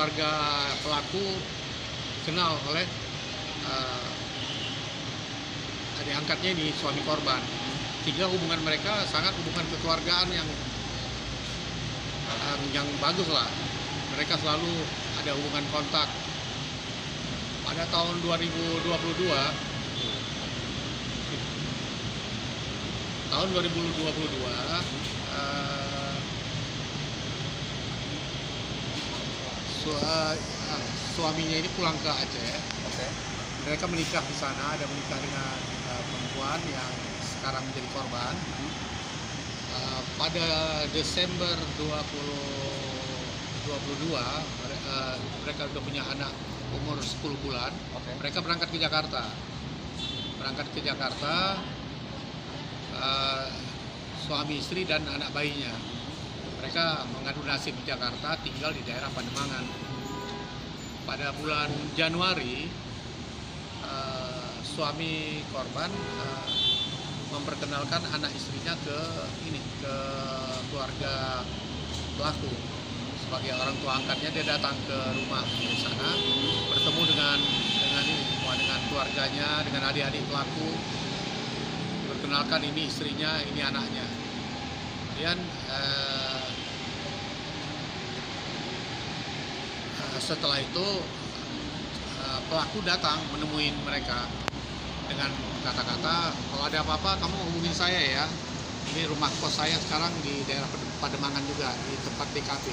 keluarga pelaku kenal oleh adik angkatnya ini, suami korban. Sehingga hubungan mereka sangat hubungan kekeluargaan yang bagus lah. Mereka selalu ada hubungan kontak. Pada tahun 2022, suaminya ini pulang ke Aceh. Oke. Mereka menikah di sana, ada menikah dengan perempuan yang sekarang menjadi korban. Pada Desember 2022, mereka sudah punya anak umur 10 bulan. Oke. Mereka berangkat ke Jakarta. Suami istri dan anak bayinya. Mereka mengadu nasib di Jakarta, tinggal di daerah Pademangan. Pada bulan Januari, suami korban memperkenalkan anak istrinya ke keluarga pelaku. Sebagai orang tua angkatnya, dia datang ke rumah di sana, bertemu dengan keluarganya, dengan adik-adik pelaku. Diperkenalkan ini istrinya, ini anaknya. Kemudian setelah itu pelaku datang menemui mereka dengan kata-kata, kalau ada apa-apa kamu hubungin saya ya. Ini rumah kos saya sekarang di daerah Pademangan juga, di tempat DKP.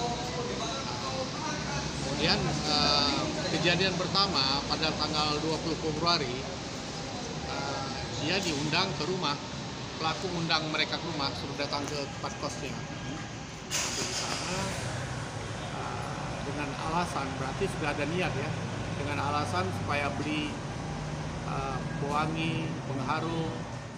Kemudian kejadian pertama pada tanggal 20 Februari, dia diundang ke rumah. Pelaku undang mereka ke rumah, suruh datang ke tempat kosnya. Sampai di sana dengan alasan, berarti sudah ada niat ya, dengan alasan supaya beli pewangi, pengharum.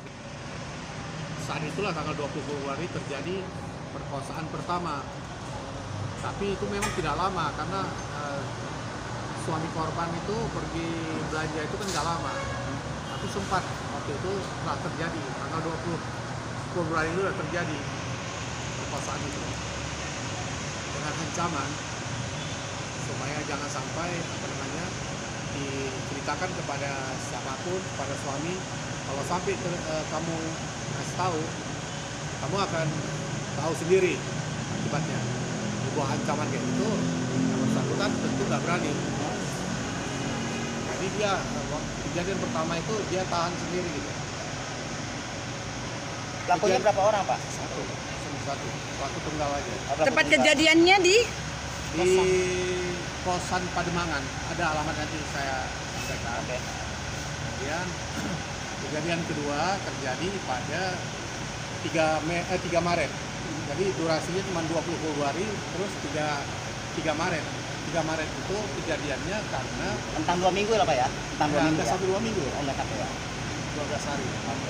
Saat itulah tanggal 20 Februari terjadi perkosaan pertama. Tapi itu memang tidak lama karena suami korban itu pergi belanja itu kan nggak lama. Tapi sempat waktu itu telah terjadi, tanggal 20 Februari itu sudah terjadi perkosaan itu. Dengan ancaman supaya jangan sampai diceritakan kepada siapapun, kepada suami. Kalau sampai kamu kasih tahu, kamu akan tahu sendiri akibatnya. Sebuah ancaman kayak itu, yang bersangkutan tentu nggak berani. Jadi dia kejadian pertama itu dia tahan sendiri gitu. Pelakunya berapa orang, Pak? Satu, pelaku tunggal aja. Tempat kejadiannya di kosan Pademangan. Ada alamat nanti saya sampaikan. Oke. Kemudian kejadian kedua terjadi pada 3 Maret. Jadi durasinya cuma 20 Februari, terus 3 Maret. 3 Maret itu kejadiannya karena Tentang 2 minggu lah, Pak ya? Tentang 2 minggu ya? 1-2 minggu. Oh, enggak ya? 12 hari.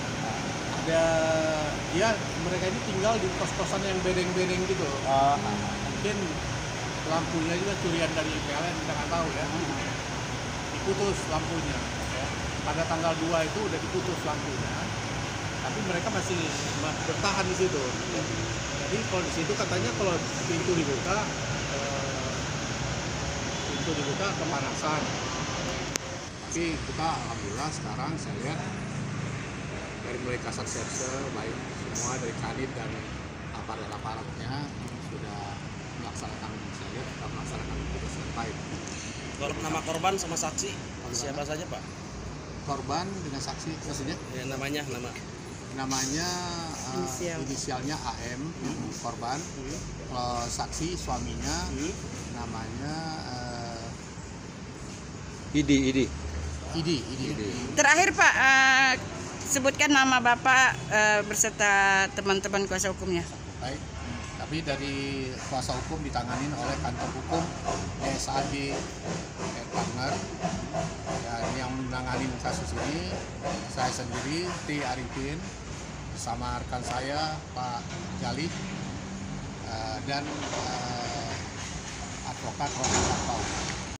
Mereka ini tinggal di kos-kosan yang bedeng-bedeng gitu. Oh. Mungkin lampunya juga curian dari PLN, kita nggak tahu ya. Diputus lampunya ya. Pada tanggal 2 itu udah diputus lampunya, tapi mereka masih bertahan di situ. Jadi kalau di situ katanya kalau pintu dibuka kepanasan. Tapi kita alhamdulillah sekarang saya lihat dari mulai Kasat Serse, baik semua dari Kadit dan aparat-aparatnya sudah melaksanakan tugas yang baik. Kalau nama korban sama saksi siapa saja, Pak? Korban dengan saksi maksudnya? Ya, namanya inisialnya AM, korban. Kalau saksi suaminya namanya Idi. terakhir Pak, sebutkan nama Bapak beserta teman-teman kuasa hukumnya. Baik. Tapi dari kuasa hukum ditanganin oleh kantor hukum SAG Partner, dan yang menangani kasus ini saya sendiri, T. Arifin, bersama rekan saya Pak Jalid dan advokat Rohman Lampau.